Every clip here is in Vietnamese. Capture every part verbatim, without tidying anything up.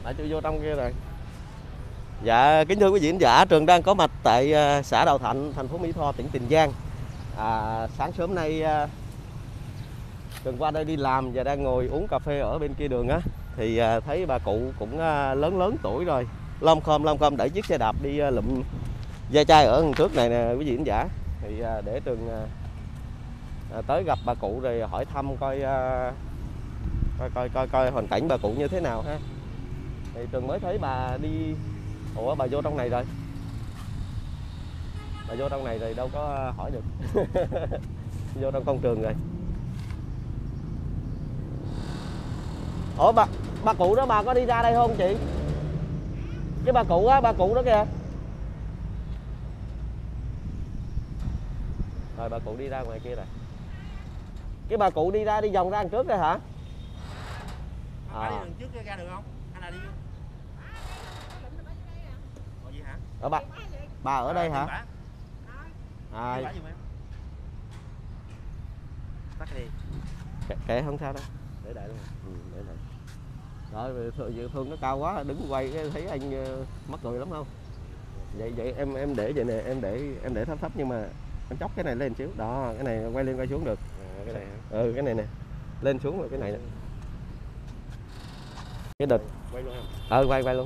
À, chưa vô trong kia rồi. Dạ, kính thưa quý vị khán giả, Trường đang có mặt tại uh, xã Đào Thạnh, thành phố Mỹ Tho, tỉnh Tiền Giang. À, sáng sớm nay uh, Trường qua đây đi làm và đang ngồi uống cà phê ở bên kia đường á, thì uh, thấy bà cụ cũng uh, lớn lớn tuổi rồi, lom khom lom khom đẩy chiếc xe đạp đi uh, lụm ve chai ở đằng trước này nè quý vị khán giả. Thì uh, để Trường uh, uh, tới gặp bà cụ rồi hỏi thăm coi uh, coi coi coi coi hoàn cảnh bà cụ như thế nào ha. Thì Trường mới thấy bà đi. Ủa bà vô trong này rồi. Bà vô trong này rồi đâu có hỏi được. Vô trong công trường rồi. Ủa bà bà cụ đó bà có đi ra đây không chị? Cái bà cụ á, bà cụ đó kìa. Rồi bà cụ đi ra ngoài kia rồi. Cái bà cụ đi ra đi vòng ra đằng trước rồi hả? À. Đi đường trước ra đường không? Hay là đi Ồ, gì hả? Ở bà bà ở đây hả? À. Tắt đi. Kệ, kệ không sao đâu. Để đại luôn. Ừ, để đại. Rồi thương, thương nó cao quá, đứng quay cái thấy anh uh, mắc cười lắm không? Vậy vậy em em để vậy nè, em để em để thấp thấp nhưng mà em chóc cái này lên xíu. Đó, cái này quay lên quay xuống được. À, cái này hả? Ừ, cái này nè. Lên xuống rồi cái này nè. Cái địch. Quay luôn hả? Ờ quay quay luôn.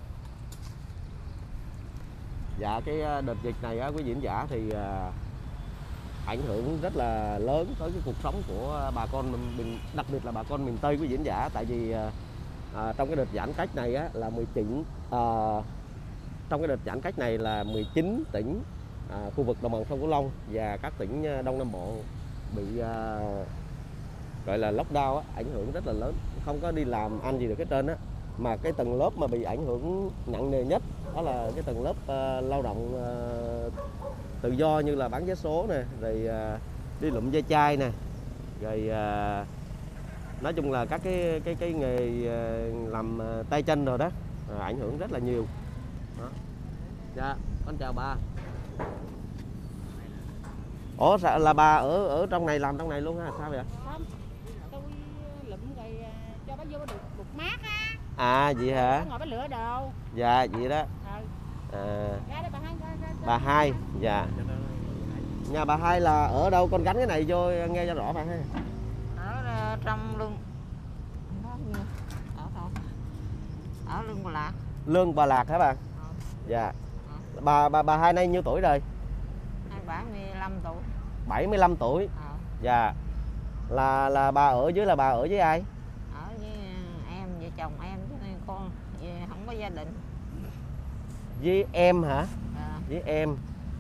Dạ cái đợt dịch này á quý vị khán giả thì uh, ảnh hưởng rất là lớn tới cái cuộc sống của bà con mình, đặc biệt là bà con miền Tây quý vị khán giả. Tại vì à, trong cái đợt giãn cách này á, là mười chín à, trong cái đợt giãn cách này là mười chín tỉnh à, khu vực đồng bằng sông Cửu Long và các tỉnh Đông Nam Bộ bị à, gọi là lockdown á, ảnh hưởng rất là lớn, không có đi làm ăn gì được hết trơn á. Mà cái tầng lớp mà bị ảnh hưởng nặng nề nhất đó là cái tầng lớp uh, lao động uh, tự do như là bán vé số nè, rồi uh, đi lụm ve chai nè, rồi uh, nói chung là các cái cái cái nghề uh, làm uh, tay chân rồi đó, uh, ảnh hưởng rất là nhiều. Đó. Dạ, con chào bà. Ủa là bà ở ở trong này làm trong này luôn ha, sao vậy? Không, tôi lụm rồi cho bà vô được được mát á. À vậy hả? Ngồi bếp lửa đồ. Dạ vậy đó. Ừ. À. Ra đây bà hai, ra, ra, Bà hai, dạ. Nhà bà hai là ở đâu? Con gắn cái này vô nghe cho rõ bà ha. Ở trong lương ở đâu? Ở Lương Bà Lạc. Lương Bà Lạc hả bà? Ừ. Dạ. Ừ. Bà bà bà hai nay nhiêu tuổi rồi? bảy mươi lăm tuổi. bảy mươi lăm tuổi. Ừ. Dạ. Là là bà ở dưới là bà ở với ai? Ở với em, vợ chồng em với con, không có gia đình. Với em hả? À. Với em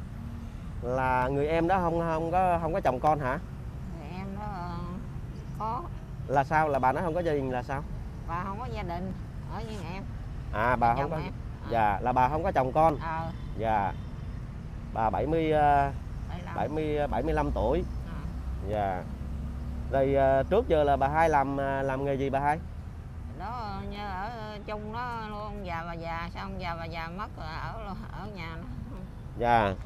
là người em đó không không có không có chồng con hả? Người em đó uh, có. Là sao? Là bà nói không có gia đình là sao? Bà không có gia đình, ở với em. À bà không có. À. Dạ, là bà không có chồng con. À. Dạ. Bà bảy mươi bảy mươi bảy mươi lăm tuổi. À. Dạ. Rồi uh, trước giờ là bà hai làm làm nghề gì bà hai? Đó như ở chung đó luôn, già bà già, xong già bà già mất rồi ở ở nhà đó. Dạ.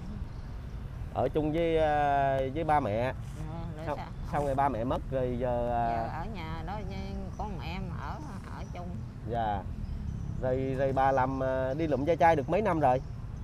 Ở chung với với ba mẹ. Ừ, xong, xong rồi ba mẹ mất rồi giờ, giờ ở nhà đó với con em ở ở chung. Dạ. Rồi rồi bà làm đi lụm ve chai được mấy năm rồi?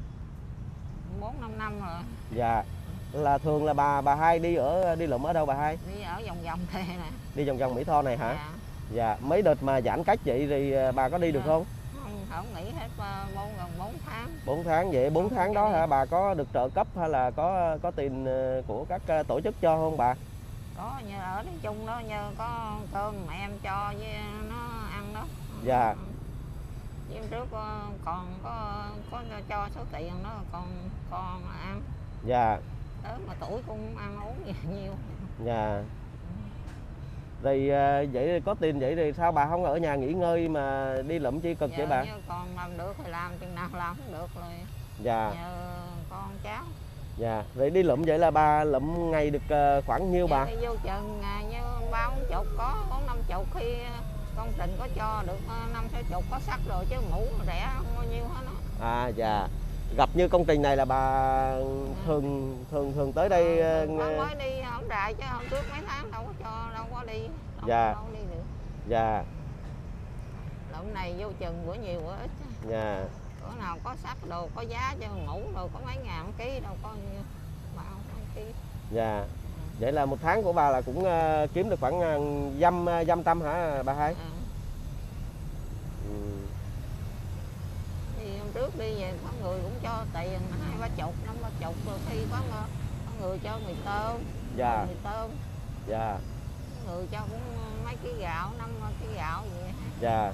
Bốn năm năm rồi. Dạ. Là thường là bà bà hai đi ở đi lụm ở đâu bà hai? Đi ở vòng vòng thế này. Đi vòng vòng Mỹ Tho này hả? Dạ. Dạ. Mấy đợt mà giãn cách vậy thì bà có đi được không? Không, không nghỉ hết bốn gần bốn tháng. bốn tháng vậy, bốn tháng đó hả bà có được trợ cấp hay là có có tiền của các tổ chức cho không bà? Có, như ở nói chung đó, như có cơm mà em cho với nó ăn đó. Dạ. Chứ trước còn có có cho số tiền đó còn còn ăn. Dạ. Tới mà tuổi cũng ăn uống gì nhiều. Dạ. Rồi vậy có tiền vậy thì sao bà không ở nhà nghỉ ngơi mà đi lụm chi cực? Giờ vậy bà? Như còn làm được thì làm, chừng nào làm không được rồi. Dạ. Nhờ con cháu. Dạ. Rồi đi lụm vậy là bà lụm ngày được khoảng nhiêu bà? Đi vô chừng ngày như ba bốn chục, có bốn năm chục, khi công trình có cho được năm sáu chục, có sắt rồi chứ mũ rẻ không bao nhiêu hết đó. À dạ. Gặp như công trình này là bà thường thường thường tới đây à, mới, mới đi không đại chứ hôm trước mấy tháng đâu có cho, đâu có đi đâu, dạ. đâu đi được. Dạ. lụm này vô chừng bữa nhiều bữa ít. Dạ. Bữa nào có sắt đồ có giá cho mũ đồ có mấy ngàn ký đâu có nhiêu bao mấy ký. Dạ. Vậy là một tháng của bà là cũng uh, kiếm được khoảng uh, dăm uh, dăm trăm hả bà hai? À. Ừ. Thì hôm trước đi về có người cũng cho tiền hai ba chục năm ba chục, rồi khi có, có người cho mì tôm. Dạ. Mì tôm. Dạ. Có người cho cũng mấy ký gạo, năm ký gạo vậy. Dạ.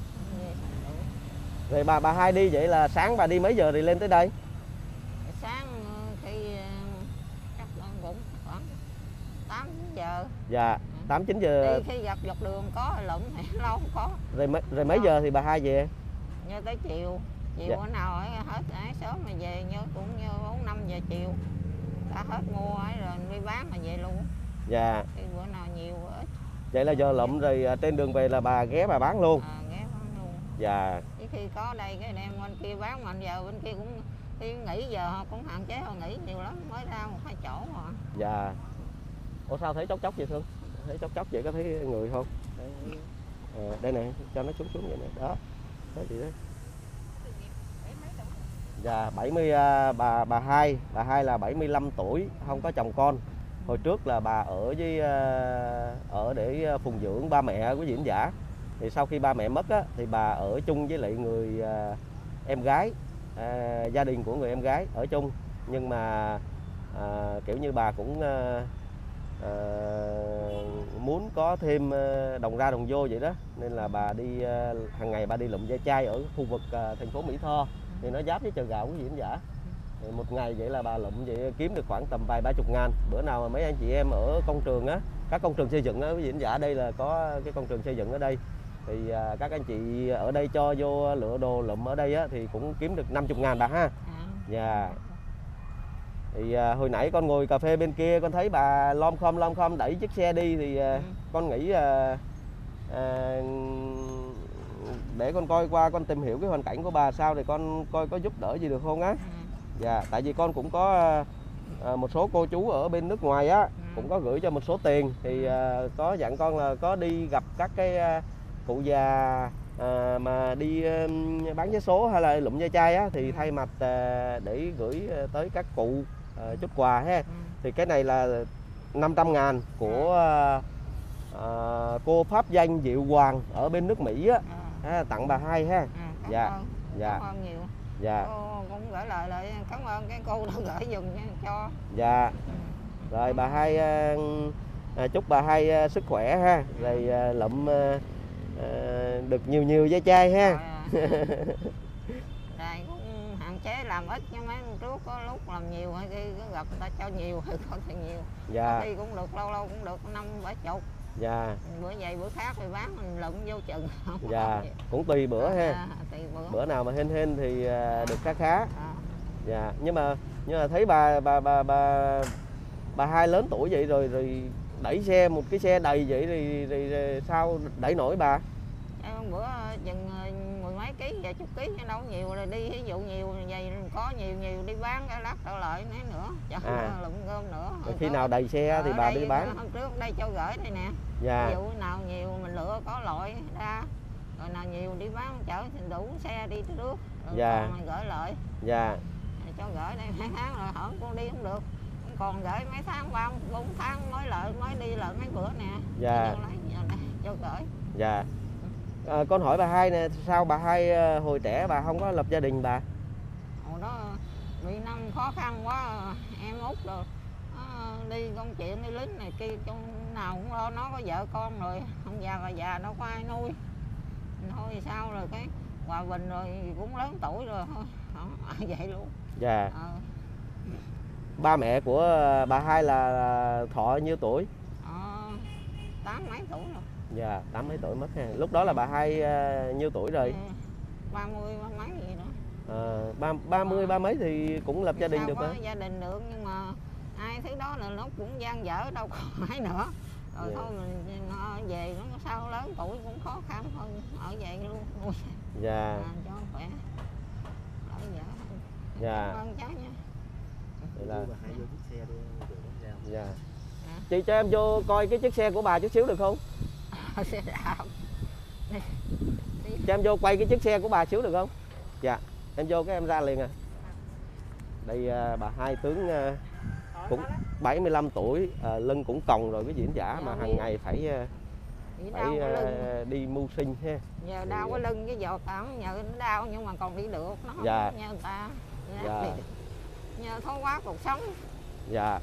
Rồi bà bà hai đi vậy là sáng bà đi mấy giờ thì lên tới đây? Sáng khi chắc cũng khoảng tám giờ. Dạ, tám chín giờ. Đi khi dọc dọc đường có lụm thì lâu không có. Rồi mấy rồi mấy giờ thì bà hai về? Như tới chiều, chiều Dạ. bữa nào ấy hết ấy, sớm mà về như cũng như bốn năm giờ chiều. Đã hết mua ấy rồi đi bán mà về luôn. Dạ. Thì bữa nào nhiều bữa ít. Vậy là giờ lụm rồi trên đường về là bà ghé bà bán luôn. À, ghé bán luôn. Dạ. Chứ khi có đây cái đem bên kia bán mà giờ bên kia cũng khi nghỉ giờ họ cũng hạn chế họ nghỉ nhiều lắm, mới ra một hai chỗ mà. Dạ. Ủa sao thấy chốc chốc vậy Thương? Thấy chốc chốc vậy có thấy người không? À, đây này, cho nó xuống xuống vậy nè. Đó. Đó chị đấy. Dạ, bảy mươi bà bà hai, bà hai là bảy mươi lăm tuổi, không có chồng con. Hồi trước là bà ở với ở để phụng dưỡng ba mẹ của diễn giả. Thì sau khi ba mẹ mất á, thì bà ở chung với lại người à, em gái, à, gia đình của người em gái ở chung. Nhưng mà à, kiểu như bà cũng à, à, muốn có thêm đồng ra đồng vô vậy đó. Nên là bà đi à, hàng ngày bà đi lụm ve chai ở khu vực à, thành phố Mỹ Tho. Thì nó giáp với chợ gạo của diễn giả. Thì một ngày vậy là bà lụm vậy kiếm được khoảng tầm vài ba chục ngàn. Bữa nào mà mấy anh chị em ở công trường á, các công trường xây dựng á, với diễn giả đây là có cái công trường xây dựng ở đây. Thì à, các anh chị ở đây cho vô lựa đồ lụm ở đây á, thì cũng kiếm được năm mươi ngàn bà ha. Dạ. Thì à, hồi nãy con ngồi cà phê bên kia con thấy bà lom khom lom khom đẩy chiếc xe đi thì à, ừ. con nghĩ à, à, để con coi qua con tìm hiểu cái hoàn cảnh của bà sao thì con coi có giúp đỡ gì được không á. Dạ, tại vì con cũng có à, một số cô chú ở bên nước ngoài á cũng có gửi cho một số tiền thì à, có dặn con là có đi gặp các cái à, cụ già à, mà đi à, bán vé số hay là lụm ve chai á thì thay mặt à, để gửi tới các cụ à, chút quà ha. Thì cái này là năm trăm ngàn của à, à, cô pháp danh Diệu Hoàng ở bên nước Mỹ á. À, tặng bà hai ha. À, dạ. Ơn. Dạ. Cảm ơn nhiều. Dạ. Cô cũng gửi lời lại cảm ơn cái cô đã gửi dùm cho. Dạ. Rồi bà hai à, chúc bà hai à, sức khỏe ha. Rồi à, lụm à, à, được nhiều nhiều ve chai ha. Rồi, à. Đây cũng hạn chế làm ít nhưng mấy hôm trước có lúc làm nhiều hay khi có gặp người ta cho nhiều hay có thì nhiều. Dạ. Khi cũng được lâu lâu cũng được năm bảy chục. Dạ. Bữa vậy bữa khác thì bán mình lụm vô chừng. Dạ. Cũng tùy bữa ha. À, tùy bữa. Bữa nào mà hên hên thì à, được khá khá. À. Dạ. Nhưng mà nhưng mà thấy bà bà bà bà bà hai lớn tuổi vậy rồi rồi đẩy xe một cái xe đầy vậy thì, thì, thì sao đẩy nổi bà? Em bữa chừng mười mấy ký vài chục ký chứ đâu nhiều rồi đi ví dụ nhiều vậy có nhiều nhiều đi bán cái lát trở lại mấy nữa chẳng à. lụm gom nữa. Rồi khi nào đầy xe thì bà đi bán. Hôm trước đây cho gửi đây nè. Dạ. Ví dụ nào nhiều mình lựa có loại ra rồi nào nhiều đi bán chở thì đủ xe đi trước rồi dạ. còn gửi lại. Dạ. Cho gửi đây hai tháng rồi hở con đi không được, còn gửi mấy tháng ba bốn tháng mới lợi mới đi lợi mấy bữa nè. Dạ. Lấy giờ này cho gửi. Dạ. À, con hỏi bà hai nè, sao bà hai hồi trẻ bà không có lập gia đình bà? Hồi đó bị năm khó khăn quá em út rồi à, đi công chuyện đi lính này kia trong nào cũng lo, nó có vợ con rồi không già là già đâu có ai nuôi thôi sao rồi cái hòa bình rồi cũng lớn tuổi rồi thôi không vậy luôn. Dạ. À. Ba mẹ của bà hai là thọ nhiêu tuổi? À, tám mấy tuổi rồi. Dạ, tám mấy tuổi mất ha. Lúc đó là bà hai uh, nhiêu tuổi rồi? ba mươi ba mấy gì đó. À, ba, ba mươi ba mấy thì cũng lập thì gia đình được mà. hả? Gia đình được nhưng mà ai thứ đó là nó cũng gian dở đâu còn mấy nữa. Rồi yeah. Thôi mình nó về nó sao lớn tuổi cũng khó khăn hơn ở vậy luôn. Dạ. À, cho khỏe. Ở vợ. Dạ. Cảm ơn cháu nha. Vậy là hai vô chiếc xe đi rồi dạ. À. Chị cho em vô coi cái chiếc xe của bà chút xíu được không? Xe đạp. Cho em vô quay cái chiếc xe của bà xíu được không? Dạ, em vô cái em ra liền à. Đây à, bà hai tướng à, cũng bảy mươi lăm tuổi, à, lưng cũng còng rồi cái diễn giả mà hàng ngày phải à, phải à, đi mưu sinh ha. Giờ đau cái lưng cái giọt ẩm nhờ nó đau nhưng mà còn đi được, nó không dạ. nhờ người ta. Dạ. Nhờ thoái hóa cuộc sống. Dạ.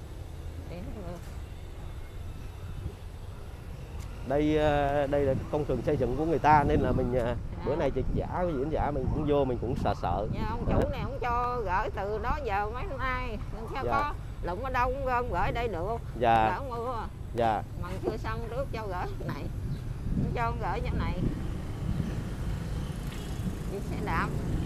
Đây đây là công trường xây dựng của người ta nên là mình dạ. Bữa nay dịch giả cái diễn giả mình cũng vô mình cũng sợ sợ. Dạ, ông chủ này không cho gửi từ đó giờ mấy nay sao dạ. Có lụng ở đâu cũng gom gửi đây được. Dạ. Gỡ mưa. Dạ. Mà chưa xong trước cho gửi này. Không cho gửi chỗ này. Đi xe đạp.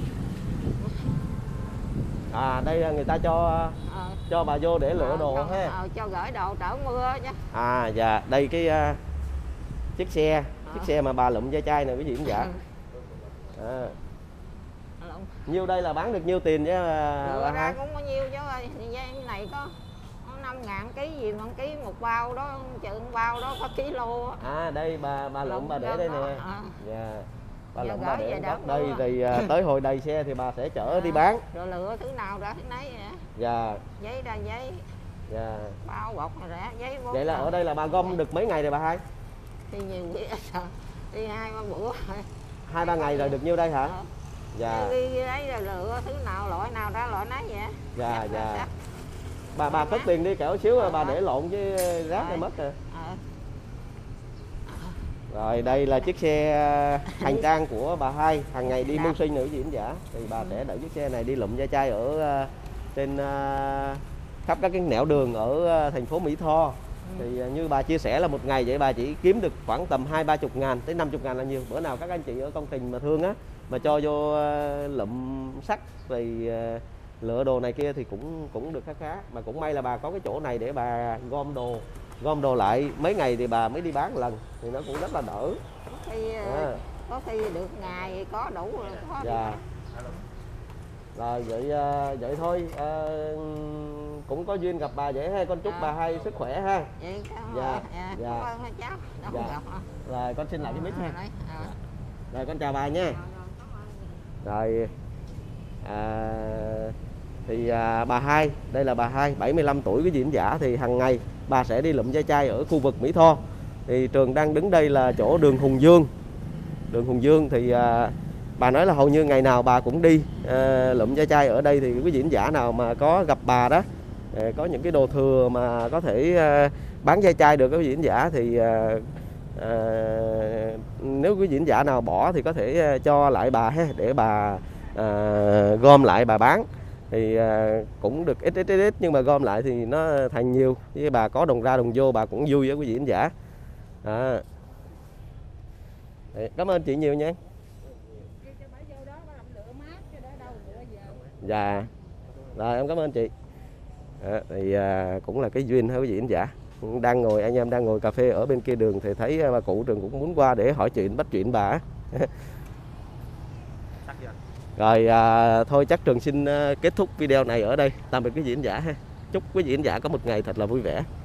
À đây người ta cho ờ. cho bà vô để lựa ờ, đồ ha. Ờ, cho gửi đồ trở mưa chứ. À dạ, đây cái uh, chiếc xe, ờ. chiếc xe mà bà lụm da chai này cái gì cũng dạ. À. Nhiêu đây là bán được nhiêu tiền chứ bà, bà ra cũng có nhiêu chứ ơi, cái này có năm ngàn ký gì mà ký một bao đó, chừng bao đó có kilo á. À đây bà bà lụm bà để đây nè. À. Dạ. Bà lụm bà để góc đây thì uh, tới hồi đầy xe thì bà sẽ chở à. Đi bán. Rồi lựa thứ nào ra thứ nấy vậy. Dạ. Giấy ra giấy. Dạ. Bao bọc này rẻ giấy. Vậy là ở đây là bà gom được mấy ngày rồi bà hai? Đi nhiều vậy đi hai ba bữa. Hai ba ngày rồi được nhiêu đây hả? À. Dạ. Đi đấy rồi lựa thứ nào loại nào ra loại nấy vậy. Dạ dạ. dạ. Bà bà cất tiền đi kẻo xíu à, bà để lộn với rác này mất rồi. À. Rồi đây là chiếc xe hành trang của bà hai, hàng ngày đi mưu sinh nữ diễn giả thì bà sẽ đẩy chiếc xe này đi lụm da chai ở uh, trên uh, khắp các cái nẻo đường ở uh, thành phố Mỹ Tho. Thì uh, như bà chia sẻ là một ngày vậy bà chỉ kiếm được khoảng tầm hai ba chục ngàn tới năm chục ngàn là nhiều. Bữa nào các anh chị ở công trình mà thương á mà cho vô uh, lụm sắt thì uh, lựa đồ này kia thì cũng cũng được khá khá, mà cũng may là bà có cái chỗ này để bà gom đồ gom đồ lại mấy ngày thì bà mới đi bán lần thì nó cũng rất là đỡ. Có khi, à. có khi được ngày có đủ rồi có dạ. Rồi vậy vậy thôi à, cũng có duyên gặp bà vậy ha, con chúc à. Bà hai sức khỏe ha. Vậy dạ. Dạ. Dạ. Cảm ơn cháu. Dạ. Rồi con xin lại cái mic ha. À. Rồi con chào bà nha. Rồi à, thì à, bà hai, đây là bà hai bảy mươi lăm tuổi cái diễn giả thì hàng ngày bà sẽ đi lụm da chai ở khu vực Mỹ Tho. Thì Trường đang đứng đây là chỗ đường Hùng Dương. Đường Hùng Dương thì à, bà nói là hầu như ngày nào bà cũng đi à, lụm da chai ở đây, thì cái diễn giả nào mà có gặp bà đó à, có những cái đồ thừa mà có thể à, bán da chai được cái diễn giả thì à, à, nếu cái diễn giả nào bỏ thì có thể cho lại bà ha, để bà à, gom lại bà bán thì à, cũng được ít, ít ít ít nhưng mà gom lại thì nó thành nhiều, với bà có đồng ra đồng vô bà cũng vui với cái diễn giả. À. Đấy, cảm ơn chị nhiều nha. Dạ. Rồi em cảm ơn chị. À, thì à, cũng là cái duyên với diễn giả. Đang ngồi anh em đang ngồi cà phê ở bên kia đường thì thấy bà cụ Trường cũng muốn qua để hỏi chuyện bắt chuyện bà. Rồi à, thôi chắc Trường xin uh, kết thúc video này ở đây. Tạm biệt quý diễn giả ha. Chúc quý diễn giả có một ngày thật là vui vẻ.